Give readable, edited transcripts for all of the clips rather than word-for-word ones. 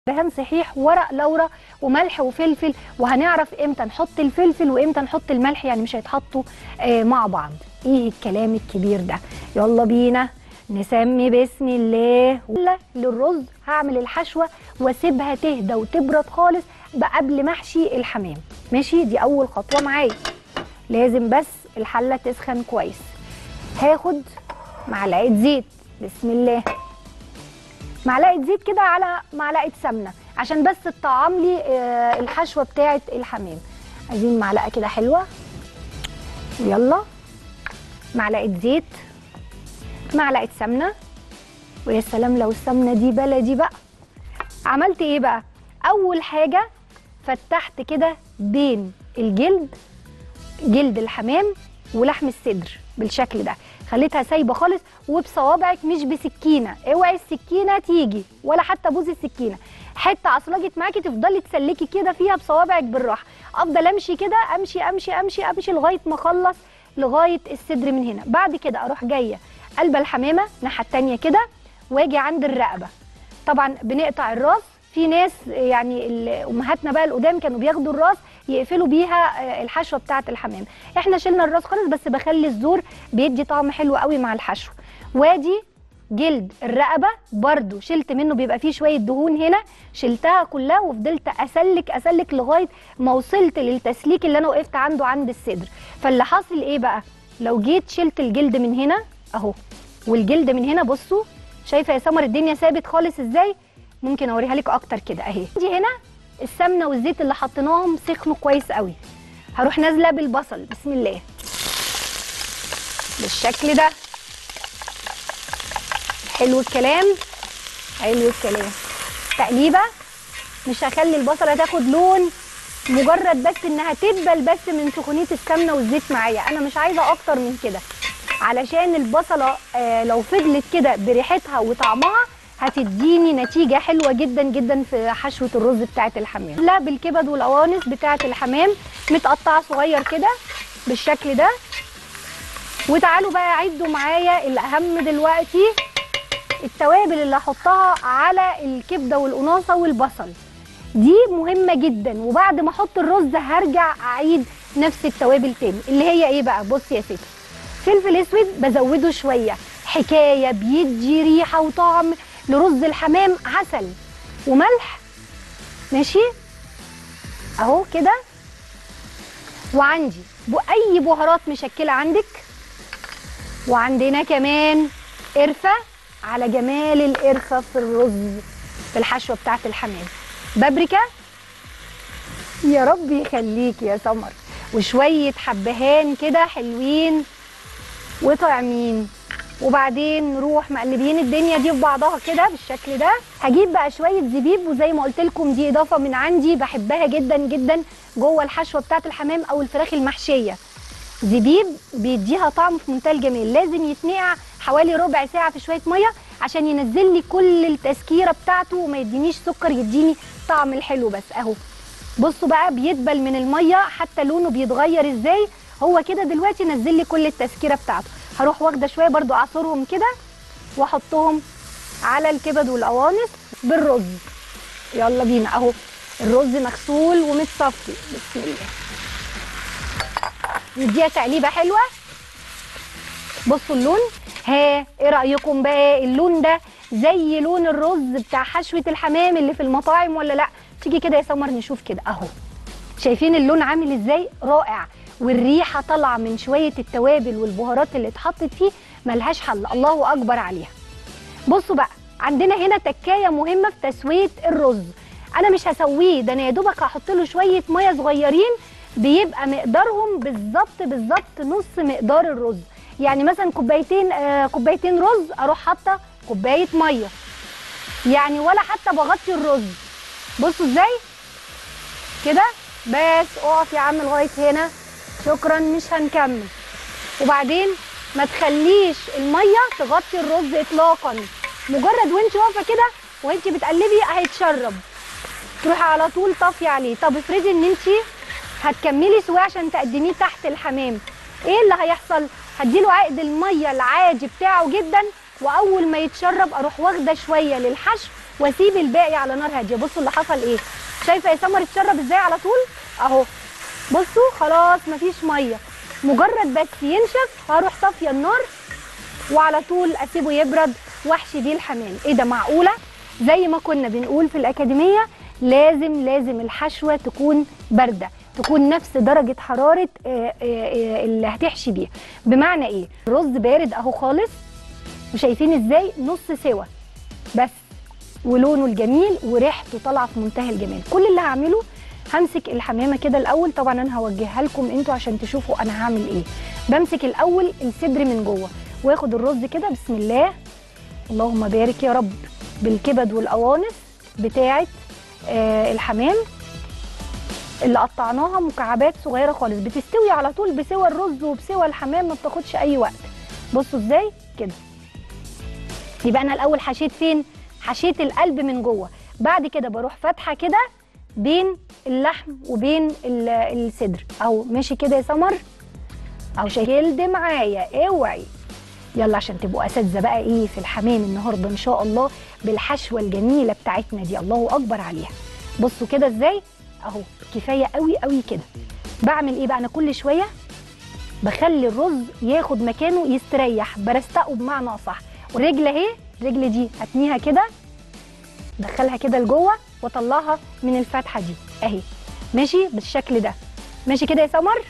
دهان صحيح، ورق لورا وملح وفلفل، وهنعرف امتى نحط الفلفل وامتى نحط الملح، يعني مش هيتحطوا مع بعض. ايه الكلام الكبير ده؟ يلا بينا نسمي بسم الله. للرز هعمل الحشوه واسيبها تهدى وتبرد خالص قبل ما احشي الحمام. ماشي، دي اول خطوه معايا. لازم بس الحله تسخن كويس. هاخد معلقه زيت، بسم الله، معلقه زيت كده على معلقه سمنه عشان بس تطعم لي الحشوه بتاعه الحمام. عايزين معلقه كده حلوه. يلا، معلقه زيت، معلقه سمنه، ويا سلام لو السمنه دي بلدي بقى. عملت ايه بقى؟ اول حاجه فتحت كده بين جلد الحمام ولحم الصدر بالشكل ده، خليتها سايبه خالص وبصوابعك مش بسكينه. اوعي السكينه تيجي ولا حتى بوزي السكينه، حته عصلجت معاكي تفضلي تسلكي كده فيها بصوابعك بالراحه. افضل امشي كده، امشي امشي امشي امشي لغايه ما اخلص لغايه الصدر من هنا. بعد كده اروح جايه قلب الحمامه الناحيه الثانيه كده، واجي عند الرقبه. طبعا بنقطع الراس، في ناس يعني امهاتنا بقى القدام كانوا بياخدوا الراس يقفلوا بيها الحشوه بتاعه الحمام. احنا شلنا الراس خالص، بس بخلي الزور بيدي طعم حلو قوي مع الحشو. وادي جلد الرقبه برده شلت منه، بيبقى فيه شويه دهون هنا، شلتها كلها وفضلت اسلك لغايه ما وصلت للتسليك اللي انا وقفت عنده عند الصدر. فاللي حاصل ايه بقى؟ لو جيت شلت الجلد من هنا اهو، والجلد من هنا، بصوا شايفه يا سمر الدنيا ثابت خالص ازاي؟ ممكن اوريها لك اكتر كده اهي. دي هنا السمنه والزيت اللي حطيناهم سخنوا كويس قوي. هروح نازله بالبصل، بسم الله، بالشكل ده. حلو الكلام، حلو الكلام. تقليبه، مش هخلي البصله تاخد لون، مجرد بس انها تدبل بس من سخونيه السمنه والزيت معايا. انا مش عايزه اكتر من كده، علشان البصله لو فضلت كده بريحتها وطعمها هتديني نتيجه حلوه جدا جدا في حشوه الرز بتاعه الحمام. لا، بالكبد والقوانص بتاعه الحمام متقطعه صغير كده بالشكل ده. وتعالوا بقى عدوا معايا الاهم دلوقتي، التوابل اللي هحطها على الكبده والقناصه والبصل، دي مهمه جدا. وبعد ما احط الرز هرجع اعيد نفس التوابل تاني، اللي هي ايه بقى؟ بص يا ستي، فلفل اسود بزوده شويه، حكايه بيدي ريحه وطعم لرز الحمام عسل. وملح، ماشي اهو كده. وعندي اي بهارات مشكله عندك. وعندنا كمان قرفه، على جمال القرفه في الرز في الحشوه بتاعه الحمام. بابريكا، يا رب يخليك يا سمر، وشويه حبهان كده حلوين وطعمين. وبعدين نروح مقلبين الدنيا دي في بعضها كده بالشكل ده. هجيب بقى شويه زبيب، وزي ما قلت لكم دي اضافه من عندي بحبها جدا جدا جوه الحشوه بتاعه الحمام او الفراخ المحشيه. زبيب بيديها طعم في منتهى الجمال. لازم يتنقع حوالي ربع ساعه في شويه ميه عشان ينزل لي كل التسكيره بتاعته وما يدينيش سكر، يديني طعم الحلو بس. اهو بصوا بقى بيدبل من الميه، حتى لونه بيتغير ازاي. هو كده دلوقتي نزل لي كل التسكيره بتاعته. هروح واخده شويه برضو اعصرهم كده واحطهم على الكبد والقوانص بالرز. يلا بينا اهو، الرز مغسول ومتصفي، بسم الله. نديها تقليبه حلوه. بصوا اللون، ها ايه رايكم بقى؟ اللون ده زي لون الرز بتاع حشوه الحمام اللي في المطاعم ولا لا؟ تيجي كده يا سمر نشوف كده اهو. شايفين اللون عامل ازاي؟ رائع. والريحه طالعه من شويه التوابل والبهارات اللي اتحطت فيه ملهاش حل، الله اكبر عليها. بصوا بقى، عندنا هنا تكايه مهمه في تسويه الرز. انا مش هسويه ده، انا يا دوبك هحط له شويه ميه صغيرين، بيبقى مقدارهم بالظبط نص مقدار الرز. يعني مثلا كوبايتين رز، اروح حاطه كوبايه ميه، يعني ولا حتى بغطي الرز. بصوا ازاي كده بس. اقف يا عم لغايه هنا، شكرا، مش هنكمل. وبعدين ما تخليش الميه تغطي الرز اطلاقا، مجرد وانت واقفه كده وانت بتقلبي هيتشرب، تروحي على طول طافيه عليه. طب افرضي ان انت هتكملي سواه عشان تقدميه تحت الحمام، ايه اللي هيحصل؟ هديله عقد الميه العادي بتاعه جدا، واول ما يتشرب اروح واخده شويه للحشو واسيب الباقي على نار هاديه. بصوا اللي حصل ايه، شايفه يا سمر اتشرب ازاي على طول اهو. بصوا خلاص مفيش ميه، مجرد بس ينشف هروح صافيه النار وعلى طول اسيبه يبرد واحشي بيه الحمام. ايه ده، معقوله؟ زي ما كنا بنقول في الاكاديميه لازم الحشوه تكون بارده، تكون نفس درجه حراره اللي هتحشي بيها. بمعنى ايه، الرز بارد اهو خالص وشايفين ازاي نص سوا بس، ولونه الجميل وريحته طالعه في منتهى الجمال. كل اللي هعمله همسك الحمامه كده الاول، طبعا انا هوجهها لكم انتوا عشان تشوفوا انا هعمل ايه. بمسك الاول الصدر من جوه واخد الرز كده بسم الله اللهم بارك يا رب بالكبد والقوانص بتاعه الحمام اللي قطعناها مكعبات صغيره خالص، بتستوي على طول بسوى الرز وبسوى الحمام، ما بتاخدش اي وقت. بصوا ازاي كده. يبقى انا الاول حشيت فين؟ حشيت القلب من جوه، بعد كده بروح فاتحه كده بين اللحم وبين الصدر اهو. ماشي كده يا سمر اهو، شكلت معايا اوعي. يلا عشان تبقوا اساتذه بقى ايه في الحمام النهارده ان شاء الله بالحشوه الجميله بتاعتنا دي، الله اكبر عليها. بصوا كده ازاي اهو، كفايه قوي قوي كده. بعمل ايه بقى، انا كل شويه بخلي الرز ياخد مكانه يستريح، برستقه بمعنى اصح. والرجل اهي، الرجل دي هتنيها كده، ادخلها كده لجوه واطلعها من الفتحه دي اهي. ماشي بالشكل ده، ماشي كده يا سمر،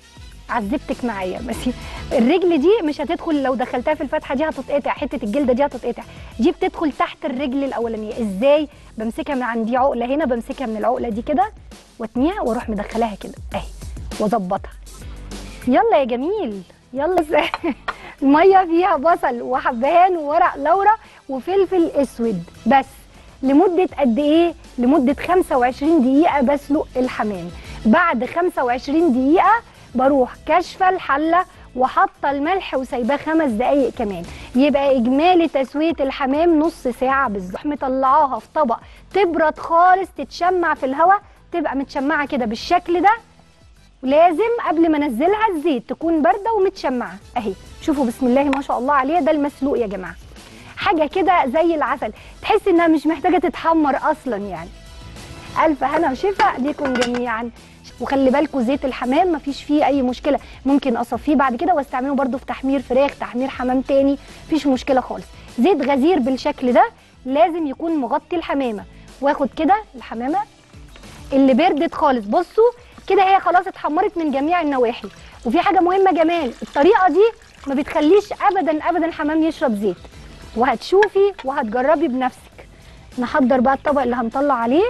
عذبتك معايا. بس الرجل دي مش هتدخل، لو دخلتها في الفتحه دي هتتقطع، حته الجلده دي هتتقطع، دي بتدخل تحت الرجل الاولانيه. ازاي؟ بمسكها من عندي عقله هنا، بمسكها من العقله دي كده واتنيها واروح مدخلاها كده اهي واظبطها. يلا يا جميل يلا. الميه فيها بصل وحبهان وورق لورا وفلفل اسود بس. لمده قد ايه؟ لمده 25 دقيقه بسلق الحمام. بعد 25 دقيقه بروح كاشفه الحله وحاطه الملح وسايباه 5 دقايق كمان. يبقى اجمالي تسويه الحمام نص ساعه بالظبط. مطلعاها في طبق تبرد خالص، تتشمع في الهواء، تبقى متشمعه كده بالشكل ده. ولازم قبل ما انزلها الزيت تكون بارده ومتشمعه اهي. شوفوا بسم الله ما شاء الله عليها، ده المسلوق يا جماعه، حاجه كده زي العسل، تحس انها مش محتاجه تتحمر اصلا يعني. الف هنا وشفا ليكم جميعا. وخلي بالكم زيت الحمام مفيش فيه اي مشكله، ممكن اصفيه بعد كده واستعمله برده في تحمير فراخ، تحمير حمام تاني، مفيش مشكله خالص. زيت غزير بالشكل ده لازم يكون مغطي الحمامه. واخد كده الحمامه اللي بردت خالص، بصوا كده هي خلاص اتحمرت من جميع النواحي. وفي حاجه مهمه جمال، الطريقه دي ما بتخليش ابدا الحمام يشرب زيت، وهتشوفي وهتجربي بنفسك. نحضر بقى الطبق اللي هنطلع عليه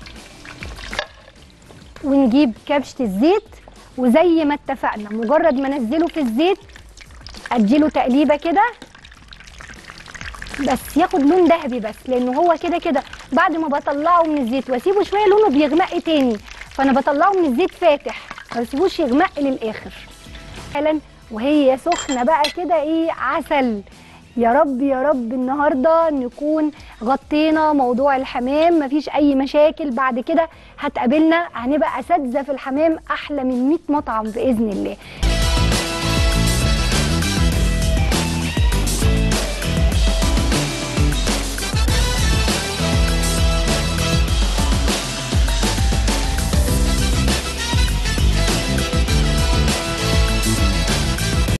ونجيب كبشه الزيت، وزي ما اتفقنا مجرد ما انزله في الزيت اديله تقليبه كده بس ياخد لون ذهبي، بس لانه هو كده بعد ما بطلعه من الزيت واسيبه شويه لونه بيغمق تاني، فانا بطلعه من الزيت فاتح ما بسيبوش يغمق للاخر. فعلا وهي سخنه بقى كده ايه عسل. يا رب يا رب النهارده نكون غطينا موضوع الحمام، مفيش اي مشاكل بعد كده هتقابلنا، هنبقى اساتذه في الحمام احلى من 100 مطعم باذن الله.